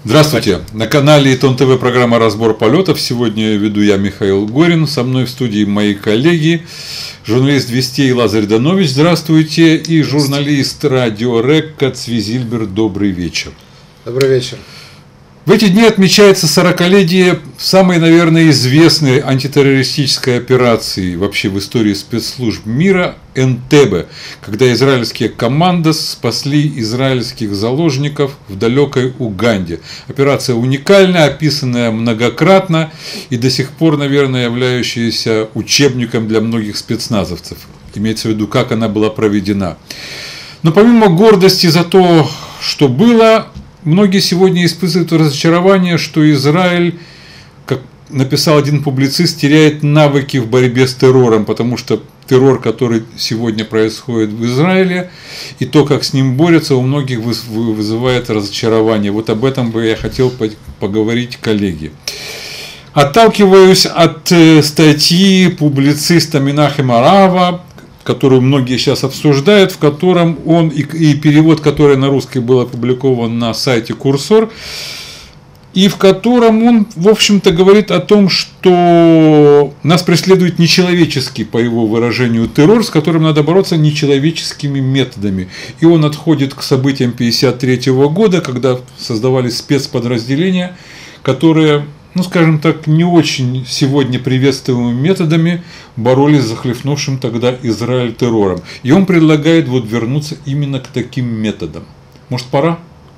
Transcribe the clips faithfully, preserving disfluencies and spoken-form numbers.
Здравствуйте! На канале Итон ТВ программа «Разбор полетов». Сегодня веду я, Михаил Горин. Со мной в студии мои коллеги, журналист Вестей Лазарь Данович. Здравствуйте. И журналист радио РЭК Кацвизильбер. Добрый вечер. Добрый вечер. В эти дни отмечается сорокалетие самой, наверное, известной антитеррористической операции вообще в истории спецслужб мира – Энтебе, когда израильские командос спасли израильских заложников в далекой Уганде. Операция уникальная, описанная многократно и до сих пор, наверное, являющаяся учебником для многих спецназовцев. Имеется в виду, как она была проведена. Но помимо гордости за то, что было, многие сегодня испытывают разочарование, что Израиль, как написал один публицист, теряет навыки в борьбе с террором, потому что террор, который сегодня происходит в Израиле, и то, как с ним борются, у многих вызывает разочарование. Вот об этом бы я хотел поговорить, коллеги. Отталкиваюсь от статьи публициста Менахема Рава, которую многие сейчас обсуждают, в котором он, и, и перевод, который на русский был опубликован на сайте Курсор, и в котором он, в общем-то, говорит о том, что нас преследует нечеловеческий, по его выражению, террор, с которым надо бороться нечеловеческими методами. И он отходит к событиям тысяча девятьсот пятьдесят третьего года, когда создавались спецподразделения, которые, ну, скажем так, не очень сегодня приветствуемыми методами боролись с захлестнувшим тогда Израиль террором. И он предлагает вот вернуться именно к таким методам. Может, пора?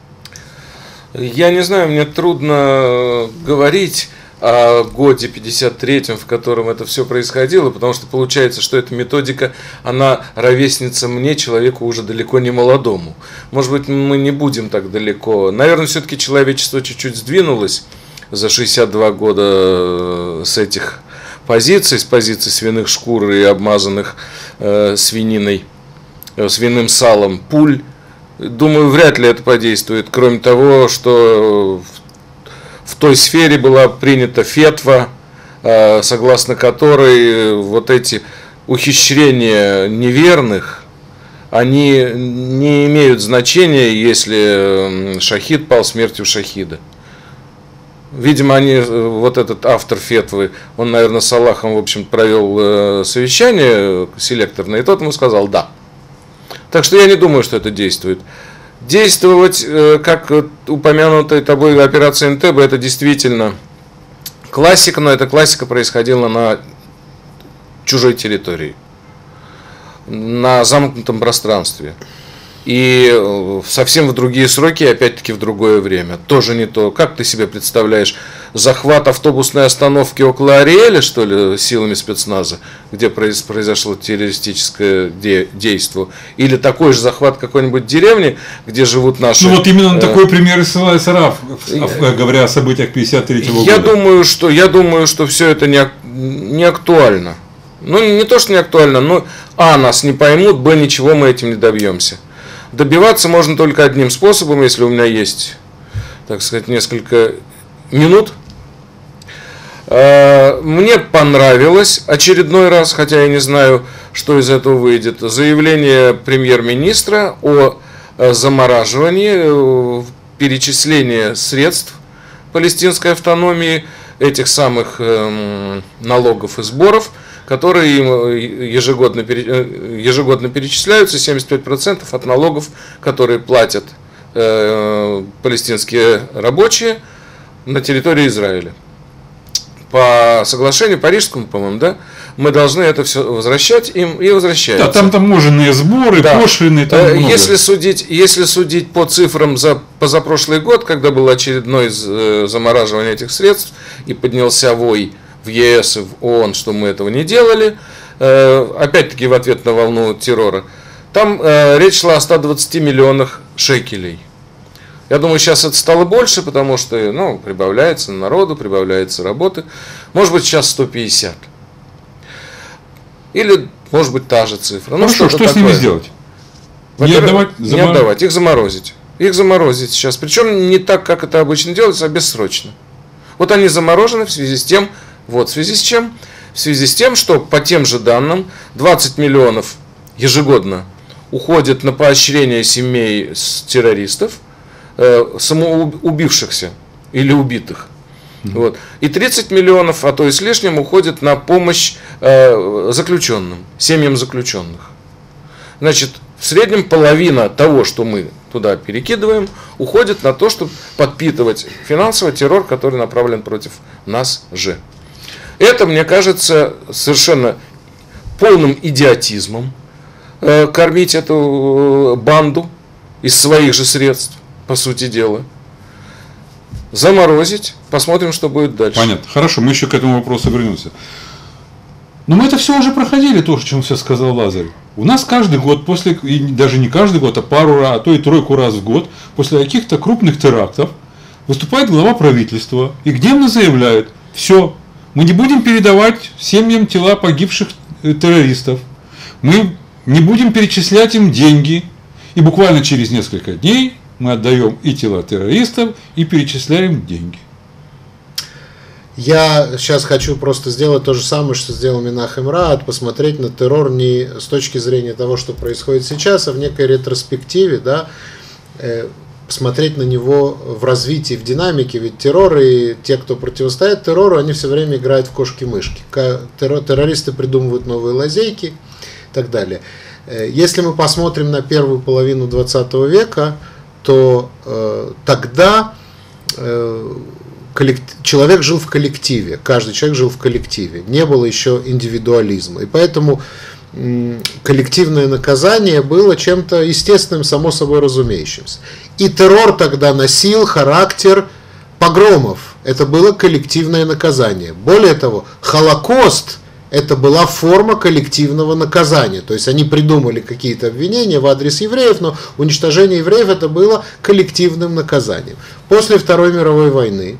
Я не знаю, мне трудно говорить о годе пятьдесят третьем, в котором это все происходило, потому что получается, что эта методика, она ровесница мне, человеку уже далеко не молодому. Может быть, мы не будем так далеко. Наверное, все-таки человечество чуть-чуть сдвинулось за шестьдесят два года с этих позиций, с позиций свиных шкур и обмазанных э, свининой, э, свиным салом пуль. Думаю, вряд ли это подействует, кроме того, что в, в той сфере была принята фетва, э, согласно которой вот эти ухищрения неверных, они не имеют значения, если шахид пал смертью шахида. Видимо, они, вот этот автор фетвы, он, наверное, с Аллахом, в общем, провел совещание селекторное, и тот ему сказал «да». Так что я не думаю, что это действует. Действовать, как упомянутая тобой операция Энтебе, это действительно классика, но эта классика происходила на чужой территории, на замкнутом пространстве. И совсем в другие сроки, опять-таки в другое время. Тоже не то. Как ты себе представляешь, захват автобусной остановки около Ариэля, что ли, силами спецназа, где произошло террористическое действие? Или такой же захват какой-нибудь деревни, где живут наши... Ну вот именно на такой пример и ссылается Рав, говоря о событиях пятьдесят третьего года. Я думаю, что, я думаю, что все это не, не актуально. Ну, не то, что не актуально, но а, нас не поймут, б, ничего мы этим не добьемся. Добиваться можно только одним способом, если у меня есть, так сказать, несколько минут. Мне понравилось очередной раз, хотя я не знаю, что из этого выйдет, заявление премьер-министра о замораживании, перечислении средств палестинской автономии, этих самых налогов и сборов, которые ежегодно, ежегодно перечисляются, семьдесят пять процентов от налогов, которые платят э, палестинские рабочие на территории Израиля. По соглашению Парижскому, по-моему, да, мы должны это все возвращать им, и возвращается. Да, там таможенные сборы, да. Пошлины. Там если, судить, если судить по цифрам за позапрошлый год, когда было очередное замораживание этих средств и поднялся вой в ЕС и в ООН, что мы этого не делали, опять-таки в ответ на волну террора, там речь шла о ста двадцати миллионах шекелей. Я думаю, сейчас это стало больше, потому что, ну, прибавляется народу, прибавляется работы. Может быть, сейчас сто пятьдесят. Или, может быть, та же цифра. Ну, что, что такое с ними сделать? Не отдавать, не отдавать, их заморозить. Их заморозить сейчас. Причем не так, как это обычно делается, а бессрочно. Вот они заморожены в связи с тем, вот в связи с чем? В связи с тем, что по тем же данным двадцать миллионов ежегодно уходит на поощрение семей террористов, э, самоубившихся или убитых. Mm-hmm. Вот. И тридцать миллионов, а то и с лишним, уходит на помощь э, заключенным, семьям заключенных. Значит, в среднем половина того, что мы туда перекидываем, уходит на то, чтобы подпитывать финансовый террор, который направлен против нас же. Это, мне кажется, совершенно полным идиотизмом э, кормить эту банду из своих же средств, по сути дела. Заморозить, посмотрим, что будет дальше. Понятно. Хорошо, мы еще к этому вопросу вернемся. Но мы это все уже проходили, то, о чем сейчас сказал Лазарь. У нас каждый год, после, и даже не каждый год, а пару раз, а то и тройку раз в год, после каких-то крупных терактов, выступает глава правительства и гневно заявляет: все, мы не будем передавать семьям тела погибших террористов, мы не будем перечислять им деньги, и буквально через несколько дней мы отдаем и тела террористов, и перечисляем деньги. Я сейчас хочу просто сделать то же самое, что сделал Менахем Раат, посмотреть на террор не с точки зрения того, что происходит сейчас, а в некой ретроспективе, да, э, посмотреть на него в развитии, в динамике, ведь террор и те, кто противостоит террору, они все время играют в кошки-мышки. Террористы придумывают новые лазейки и так далее. Если мы посмотрим на первую половину двадцатого века, то э, тогда э, человек жил в коллективе, каждый человек жил в коллективе, не было еще индивидуализма. И поэтому м, коллективное наказание было чем-то естественным, само собой разумеющимся. И террор тогда носил характер погромов. Это было коллективное наказание. Более того, Холокост – это была форма коллективного наказания. То есть они придумали какие-то обвинения в адрес евреев, но уничтожение евреев это было коллективным наказанием. После Второй мировой войны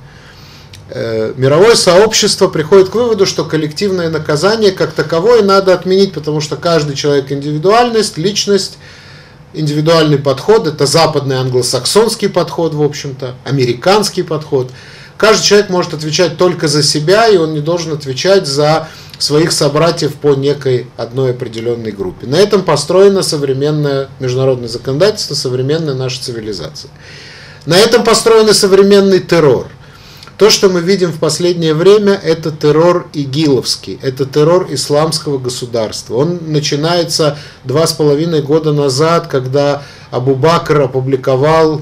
э, мировое сообщество приходит к выводу, что коллективное наказание как таковое надо отменить, потому что каждый человек индивидуальность, личность, индивидуальный подход, это западный англосаксонский подход, в общем-то, американский подход. Каждый человек может отвечать только за себя, и он не должен отвечать за своих собратьев по некой одной определенной группе. На этом построено современное международное законодательство, современная наша цивилизация. На этом построен современный террор. То, что мы видим в последнее время, это террор игиловский, это террор исламского государства. Он начинается два с половиной года назад, когда Абу Бакр опубликовал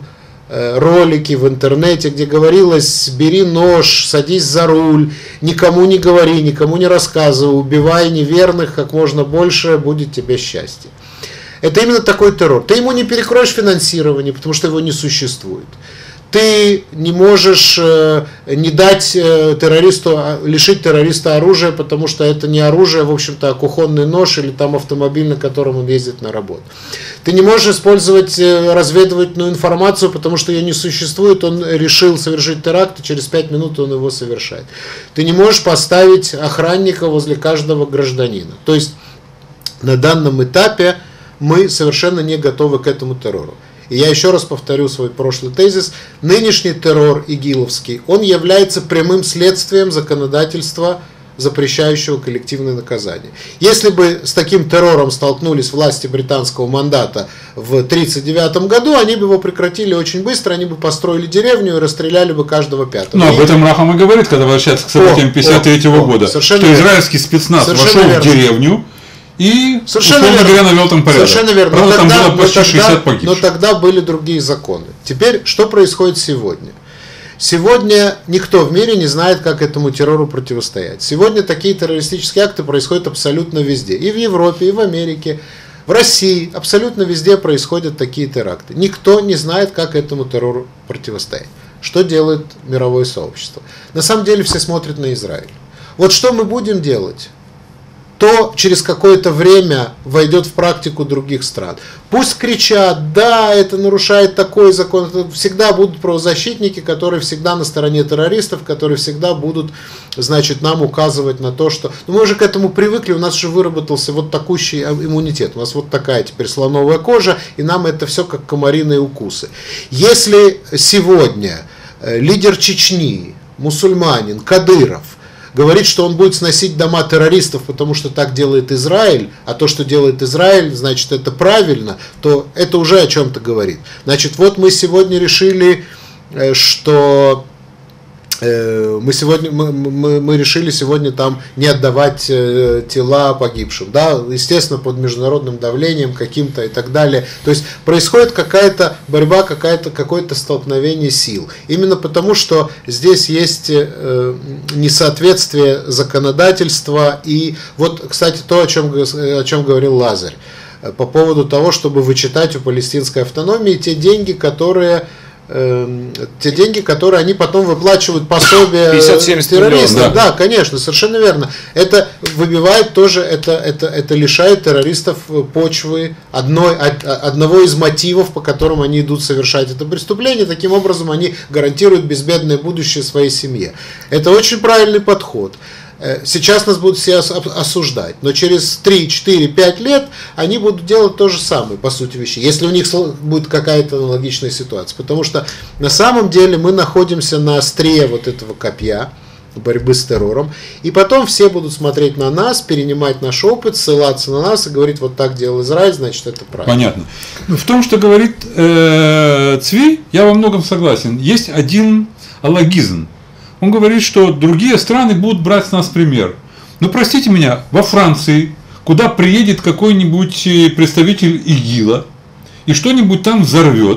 ролики в интернете, где говорилось: бери нож, садись за руль, никому не говори, никому не рассказывай, убивай неверных как можно больше, будет тебе счастье. Это именно такой террор. Ты ему не перекроешь финансирование, потому что его не существует. Ты не можешь э, не дать э, террористу, лишить террориста оружия, потому что это не оружие, в общем-то, а кухонный нож или там автомобиль, на котором он ездит на работу. Ты не можешь использовать э, разведывательную информацию, потому что ее не существует, он решил совершить теракт, и через пять минут он его совершает. Ты не можешь поставить охранника возле каждого гражданина. То есть на данном этапе мы совершенно не готовы к этому террору. И я еще раз повторю свой прошлый тезис. Нынешний террор игиловский, он является прямым следствием законодательства, запрещающего коллективное наказание. Если бы с таким террором столкнулись власти британского мандата в тысяча девятьсот тридцать девятом году, они бы его прекратили очень быстро, они бы построили деревню и расстреляли бы каждого пятого. Но и... об этом Рахам и говорит, когда возвращается к событиям тысяча девятьсот пятьдесят третьего года, что верно. Израильский спецназ совершенно вошел верно. в деревню и, совершенно условно говоря, навел там порядок. Совершенно верно. Правда, но там тогда, было почти но шестьдесят тогда, погибших. Но тогда были другие законы. Теперь, что происходит сегодня? Сегодня никто в мире не знает, как этому террору противостоять. Сегодня такие террористические акты происходят абсолютно везде. И в Европе, и в Америке, в России. Абсолютно везде происходят такие теракты. Никто не знает, как этому террору противостоять. Что делает мировое сообщество? На самом деле все смотрят на Израиль. Вот что мы будем делать? То через какое-то время войдет в практику других стран. Пусть кричат: да, это нарушает такой закон. Это всегда будут правозащитники, которые всегда на стороне террористов, которые всегда будут, значит, нам указывать на то, что... Ну, мы уже к этому привыкли, у нас уже выработался вот такущий иммунитет. У нас вот такая теперь слоновая кожа, и нам это все как комариные укусы. Если сегодня лидер Чечни, мусульманин, Кадыров, говорит, что он будет сносить дома террористов, потому что так делает Израиль, а то, что делает Израиль, значит, это правильно, то это уже о чем-то говорит. Значит, вот мы сегодня решили, что... Мы, сегодня, мы, мы, мы решили сегодня там не отдавать э, тела погибшим, да, естественно, под международным давлением каким-то и так далее. То есть происходит какая-то борьба, какая-то, какое-то столкновение сил. Именно потому, что здесь есть э, несоответствие законодательства. И вот, кстати, то, о чем, о чем говорил Лазарь, по поводу того, чтобы вычитать у палестинской автономии те деньги, которые... те деньги, которые они потом выплачивают пособие террористам. Да. да, конечно, совершенно верно. Это выбивает тоже, это, это, это лишает террористов почвы, одной, одного из мотивов, по которым они идут совершать это преступление. Таким образом, они гарантируют безбедное будущее своей семье. Это очень правильный подход. Сейчас нас будут все осуждать, но через три, четыре, пять лет они будут делать то же самое, по сути вещей, если у них будет какая-то аналогичная ситуация. Потому что на самом деле мы находимся на острие вот этого копья борьбы с террором, и потом все будут смотреть на нас, перенимать наш опыт, ссылаться на нас и говорить, вот так делал Израиль, значит, это правильно. Понятно. В том, что говорит э, Цви, я во многом согласен. Есть один алогизм. Он говорит, что другие страны будут брать с нас пример. Но простите меня, во Франции, куда приедет какой-нибудь представитель ИГИЛа и что-нибудь там взорвет,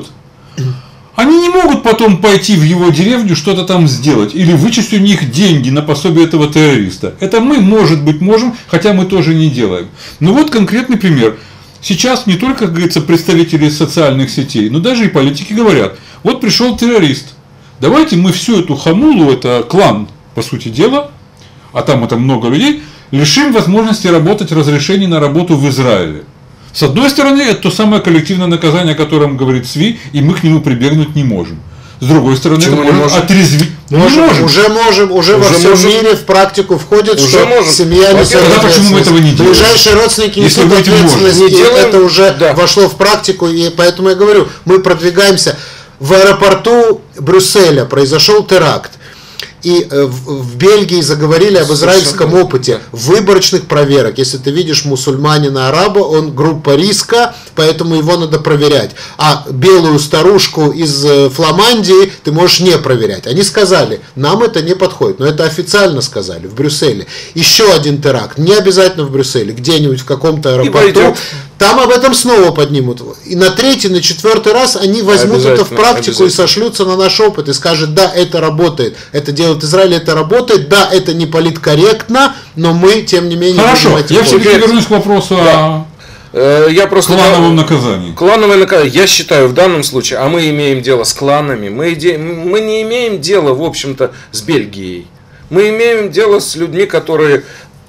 они не могут потом пойти в его деревню что-то там сделать или вычесть у них деньги на пособие этого террориста. Это мы, может быть, можем, хотя мы тоже не делаем. Но вот конкретный пример. Сейчас не только, как говорится, представители социальных сетей, но даже и политики говорят, вот пришел террорист. Давайте мы всю эту хамулу, это клан, по сути дела, а там это много людей, лишим возможности работать, разрешений на работу в Израиле. С одной стороны, это то самое коллективное наказание, о котором говорит Цви, и мы к нему прибегнуть не можем. С другой стороны, почему это может отрезвить. Можем, можем. Уже можем, уже, уже во всем можем. Мире в практику входит, уже что можем. Семья несет ответственность. Почему мы этого не делаем? Ближайшие родственники несут ответственность, и делаем, это уже да. вошло в практику, и поэтому я говорю, мы продвигаемся. В аэропорту Брюсселя произошел теракт. И в Бельгии заговорили об израильском опыте выборочных проверок. Если ты видишь мусульманина-араба, он группа риска, поэтому его надо проверять. А белую старушку из Фламандии ты можешь не проверять. Они сказали, нам это не подходит. Но это официально сказали в Брюсселе. Еще один теракт, не обязательно в Брюсселе, где-нибудь в каком-то аэропорту. Там об этом снова поднимут. И на третий, на четвертый раз они возьмут это в практику и сошлются на наш опыт и скажут, да, это работает, это делает Израиль, это работает, да, это не политкорректно, но мы, тем не менее... Хорошо, я все-таки вернусь к вопросу да. о я просто клановом наказании. Клановое наказание. Я считаю, в данном случае, а мы имеем дело с кланами, мы, иде... мы не имеем дела, в общем-то, с Бельгией. Мы имеем дело с людьми, которые...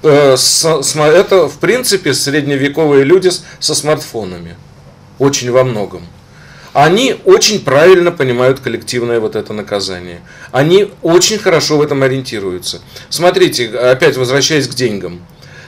Это, в принципе, средневековые люди со смартфонами. Очень во многом. Они очень правильно понимают коллективное вот это наказание. Они очень хорошо в этом ориентируются. Смотрите, опять возвращаясь к деньгам.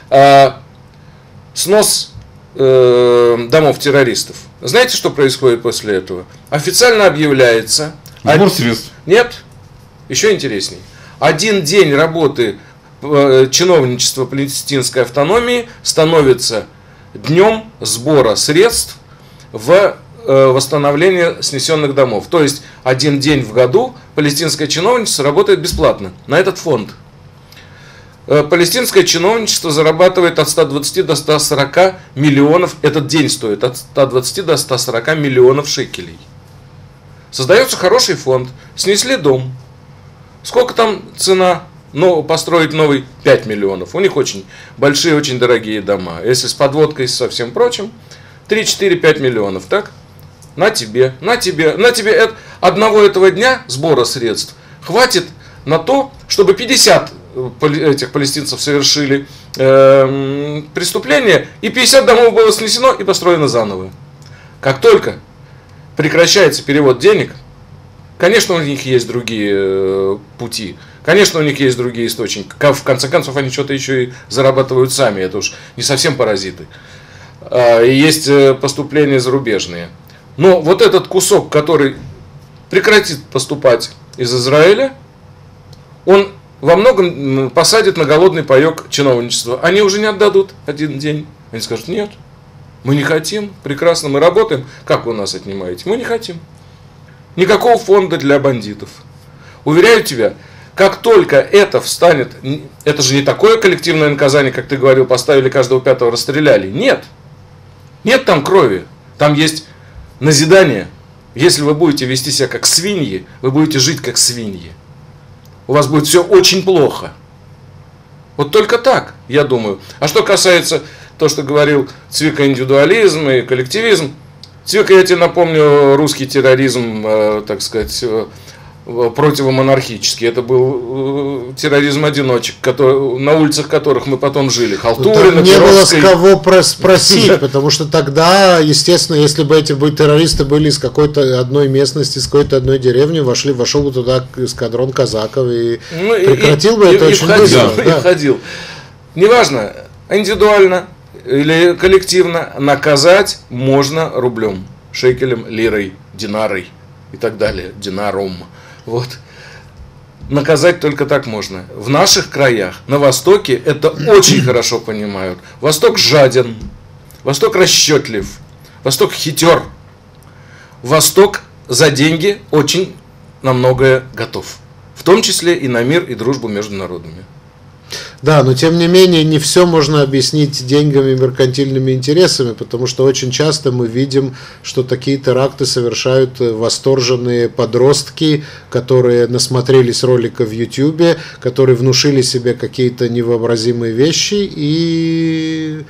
Снос домов террористов. Знаете, что происходит после этого? Официально объявляется... Сбор средств. Нет, еще интересней. Один день работы чиновничества палестинской автономии становится днем сбора средств в восстановление снесенных домов. То есть один день в году палестинское чиновничество работает бесплатно на этот фонд. Палестинское чиновничество зарабатывает от ста двадцати до ста сорока миллионов, этот день стоит от ста двадцати до ста сорока миллионов шекелей. Создается хороший фонд, снесли дом. Сколько там цена? Но построить новый пять миллионов. У них очень большие, очень дорогие дома. Если с подводкой и со всем прочим, три, четыре, пять миллионов. Так? На тебе, на тебе, на тебе. Это, одного этого дня сбора средств хватит на то, чтобы пятьдесят этих палестинцев совершили э, преступление, и пятьдесят домов было снесено и построено заново. Как только прекращается перевод денег, конечно, у них есть другие э, пути. Конечно, у них есть другие источники. В конце концов, они что-то еще и зарабатывают сами. Это уж не совсем паразиты. И есть поступления зарубежные. Но вот этот кусок, который прекратит поступать из Израиля, он во многом посадит на голодный паек чиновничество. Они уже не отдадут один день. Они скажут, нет, мы не хотим, прекрасно, мы работаем. Как вы у нас отнимаете? Мы не хотим. Никакого фонда для бандитов. Уверяю тебя, как только это встанет, это же не такое коллективное наказание, как ты говорил, поставили каждого пятого, расстреляли. Нет. Нет там крови. Там есть назидание. Если вы будете вести себя как свиньи, вы будете жить как свиньи. У вас будет все очень плохо. Вот только так, я думаю. А что касается того, что говорил Цвика, индивидуализм и коллективизм. Цвика, я тебе напомню, русский терроризм, э, так сказать, э, противомонархический. Это был э, терроризм одиночек, который, на улицах которых мы потом жили. Халтурина, не было с Перовской. кого спросить, потому что тогда, естественно, если бы эти террористы были из какой-то одной местности, из какой-то одной деревни, вошли, вошел бы туда эскадрон казаков и ну, прекратил и, бы и, это и очень входил, быстро. И да. входил. Неважно, индивидуально или коллективно наказать можно рублем, шекелем, лирой, динарой и так далее, динаром. Вот. Наказать только так можно. В наших краях, на Востоке, это очень хорошо понимают. Восток жаден, Восток расчетлив, Восток хитер. Восток за деньги очень на многое готов. В том числе и на мир и дружбу между народами. Да, но тем не менее не все можно объяснить деньгами и меркантильными интересами, потому что очень часто мы видим, что такие теракты совершают восторженные подростки, которые насмотрелись ролика в Ютьюбе, которые внушили себе какие-то невообразимые вещи, и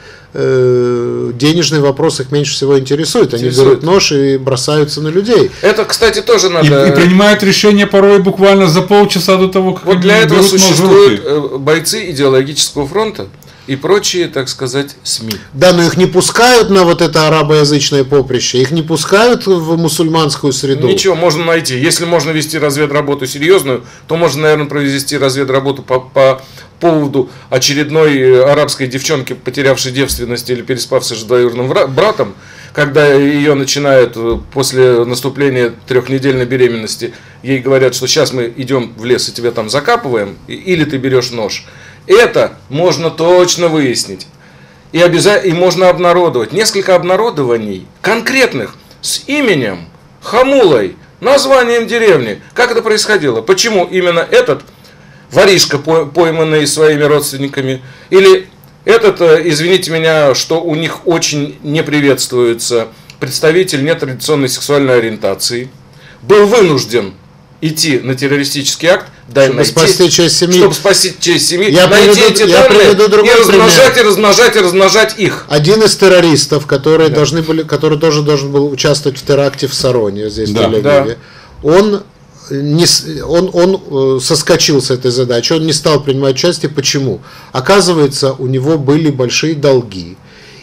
э, денежный вопрос их меньше всего интересует. Они интересует. берут нож и бросаются на людей. Это, кстати, тоже надо... И, и принимают решение порой буквально за полчаса до того, как вот они для этого берут существуют нож в руки. Бойцы идеологического фронта и прочие, так сказать, СМИ. Да, но их не пускают на вот это арабоязычное поприще, их не пускают в мусульманскую среду. Ничего, можно найти. Если можно вести разведработу серьезную, то можно, наверное, провести разведработу по, по поводу очередной арабской девчонки, потерявшей девственность или переспавшей с двоюродным братом, когда ее начинают после наступления трехнедельной беременности, ей говорят, что сейчас мы идем в лес и тебя там закапываем, или ты берешь нож. Это можно точно выяснить. И, обяза- и можно обнародовать. Несколько обнародований конкретных с именем, хамулой, названием деревни. Как это происходило? Почему именно этот воришка, пойманный своими родственниками, или этот, извините меня, что у них очень не приветствуется представитель нетрадиционной сексуальной ориентации, был вынужден идти на террористический акт, дай чтобы найти, спасти часть семьи. Чтобы спасти часть семьи, я найти приведу, эти я данные и размножать, пример. и размножать, и размножать их. Один из террористов, которые да. должны были, который тоже должен был участвовать в теракте в Сароне, здесь да. в Тель-Авиве, да. он, не, он, он соскочил с этой задачи, он не стал принимать участие. Почему? Оказывается, у него были большие долги.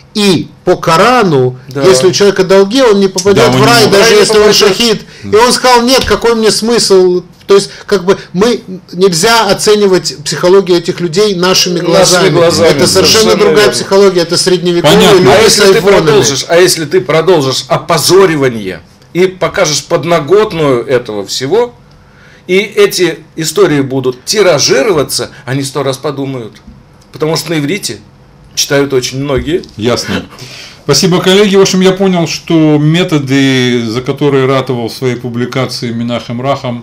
И по Корану, да. если у человека долги, он не попадет да, в рай, даже если попадет. он шахид. И он сказал, нет, какой мне смысл? То есть, как бы мы нельзя оценивать психологию этих людей нашими глазами. Нашими глазами. Это совершенно, совершенно другая верно. психология, это средневековые люди а с айфонами. А если ты продолжишь опозоривание и покажешь подноготную этого всего, и эти истории будут тиражироваться, они сто раз подумают. Потому что на иврите читают очень многие. Ясно. Спасибо, коллеги. В общем, я понял, что методы, за которые ратовал в своей публикации Менахем Рахам,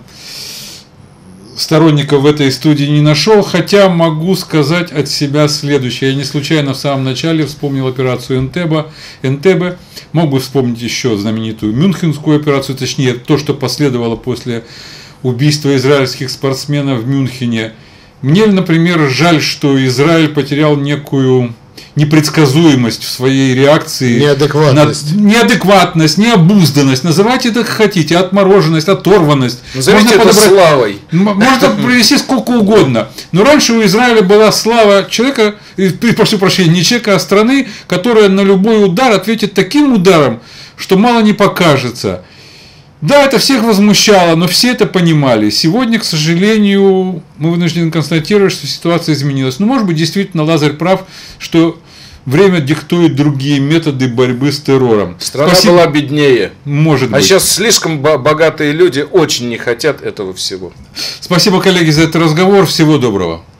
сторонников в этой студии не нашел, хотя могу сказать от себя следующее. Я не случайно в самом начале вспомнил операцию Энтебе. Энтебе. Мог бы вспомнить еще знаменитую Мюнхенскую операцию, точнее, то, что последовало после убийства израильских спортсменов в Мюнхене. Мне, например, жаль, что Израиль потерял некую непредсказуемость в своей реакции. Неадекватность. На, неадекватность, необузданность. Называйте это как хотите. Отмороженность, оторванность. Назовите это подобрать, славой. Можно привести сколько угодно. Но раньше у Израиля была слава человека, прошу прощения, не человека, а страны, которая на любой удар ответит таким ударом, что мало не покажется. Да, это всех возмущало, но все это понимали. Сегодня, к сожалению, мы вынуждены констатировать, что ситуация изменилась. Ну, может быть, действительно, Лазарь прав, что Время диктует другие методы борьбы с террором. Страна Спасибо. была беднее. Может а быть. сейчас слишком богатые люди очень не хотят этого всего. Спасибо, коллеги, за этот разговор. Всего доброго.